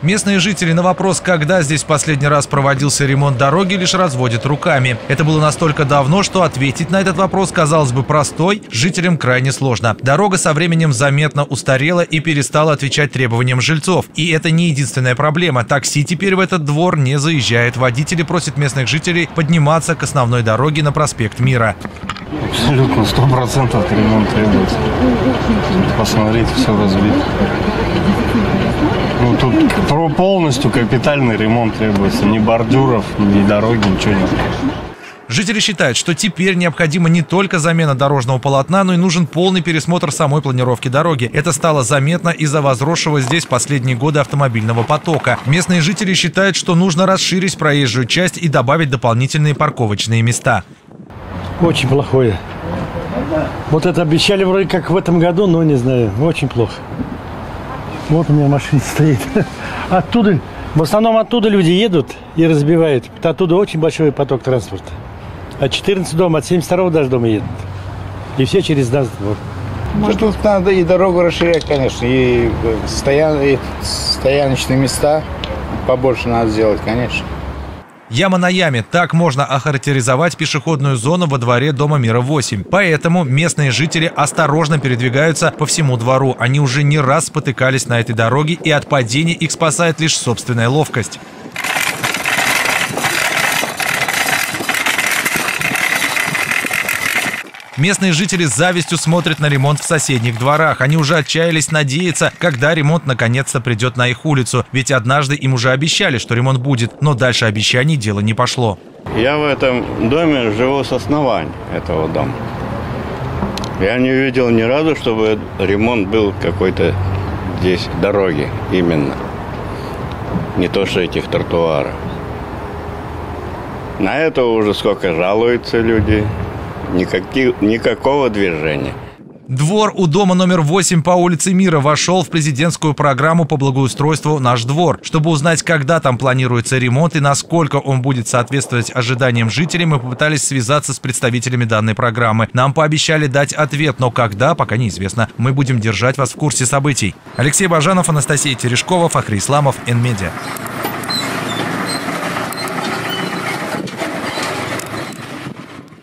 Местные жители на вопрос, когда здесь в последний раз проводился ремонт дороги, лишь разводят руками. Это было настолько давно, что ответить на этот вопрос, казалось бы, простой, жителям крайне сложно. Дорога со временем заметно устарела и перестала отвечать требованиям жильцов. И это не единственная проблема. Такси теперь в этот двор не заезжает. Водители просят местных жителей подниматься к основной дороге на проспект Мира. Абсолютно, 100% ремонт требуется. Посмотрите, все разбито. Ну, тут полностью капитальный ремонт требуется. Ни бордюров, ни дороги, ничего нет. Жители считают, что теперь необходима не только замена дорожного полотна, но и нужен полный пересмотр самой планировки дороги. Это стало заметно из-за возросшего здесь последние годы автомобильного потока. Местные жители считают, что нужно расширить проезжую часть и добавить дополнительные парковочные места. Очень плохое. Вот это обещали вроде как в этом году, но не знаю, очень плохо. Вот у меня машина стоит. Оттуда, в основном оттуда люди едут и разбивают. Оттуда очень большой поток транспорта. От 14 дома, от 72 даже дома едут. И все через нас двор. Тут надо и дорогу расширять, конечно, и стояночные места побольше надо сделать, конечно. Яма на яме – так можно охарактеризовать пешеходную зону во дворе Дома Мира 8. Поэтому местные жители осторожно передвигаются по всему двору. Они уже не раз спотыкались на этой дороге, и от падения их спасает лишь собственная ловкость. Местные жители с завистью смотрят на ремонт в соседних дворах. Они уже отчаялись надеяться, когда ремонт наконец-то придет на их улицу. Ведь однажды им уже обещали, что ремонт будет, но дальше обещаний дело не пошло. Я в этом доме живу с основания этого дома. Я не видел ни разу, чтобы ремонт был какой-то здесь дороги именно. Не то что этих тротуаров. На это уже сколько жалуются люди. Никакого движения. Двор у дома номер 8 по улице Мира вошел в президентскую программу по благоустройству «Наш двор». Чтобы узнать, когда там планируется ремонт и насколько он будет соответствовать ожиданиям жителей, мы попытались связаться с представителями данной программы. Нам пообещали дать ответ, но когда, пока неизвестно. Мы будем держать вас в курсе событий. Алексей Бажанов, Анастасия Терешкова, Фахри Исламов, Н-Медиа.